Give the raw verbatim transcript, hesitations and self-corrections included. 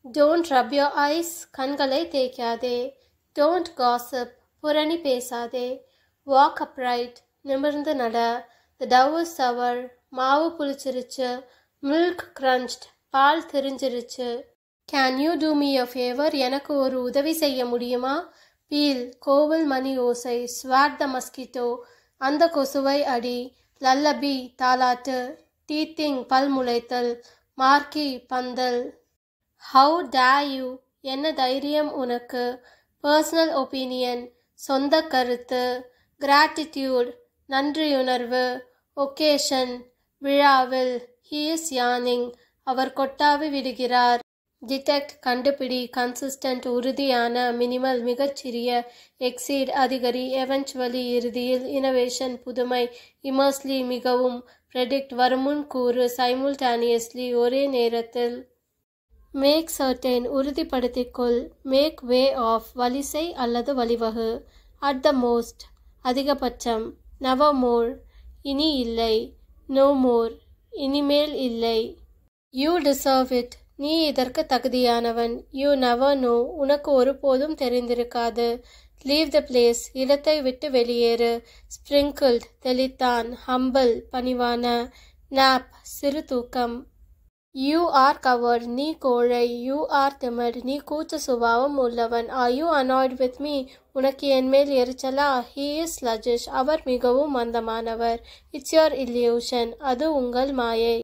Don't rub your eyes, கண்களை தேய்க்காதே. Don't gossip, புரணி பேசாதே. Walk upright, நிமிர்ந்து நட. The dough is sour, மாவு புளிச்சிருச்சு. Milk crunched, ball திரிஞ்சிருச்சு. Can you do me a favor? எனக்கு ஒரு உதவி செய்ய முடியுமா? Peel, கோவில் மணி ஓசை. Swat the mosquito, அந்த கொசுவை அடி. Lullaby, தாலாட்டு. Teething, பல் முளைத்தல். Marquee, pandal. How dare you? என்ன தைரியம் உனக்கு? Personal opinion, சொந்த கருத்து. Gratitude, நன்றியுணர்வு. Occasion, விழாவில். He is yawning, அவர் கொட்டாவி விடுகிறார். Detect, கண்டுபிடி. Consistent, உறுதியான. Minimal, மிகச்சிறிய. Exceed, அதிகரி. Eventually, இறுதியில். Innovation, புதுமை. Immensely, மிகவும். Predict, வருமுன் கூறு. Simultaneously, ஒரே நேரத்தில். Make certain, உறுதிப்படுத்திக்கொள். Make way of, வழிசெய் அல்லது வழிவகு. At the most, அதிகபட்சம். Never more, இனி இல்லை. No more, இனிமேல் இல்லை. You deserve it, நீ இதற்கு தகுதியானவன். You never know, உனக்கு ஒருபோதும் தெரிந்திருக்காது. Leave the place, இடத்தை விட்டு வெளியேறு. Sprinkled, தெளித்தான். Humble, பணிவான. Nap, சிறு தூக்கம். You are covered, நீ கோழை. You are timid, நீ கூச்ச சுபாவம் உள்ளவன். Are you annoyed with me? உனக்கு என்மேல் எரிச்சலா? He is sluggish, அவர் மிகவும் மந்தமானவர். It's your illusion, அது உங்கள் மாயை.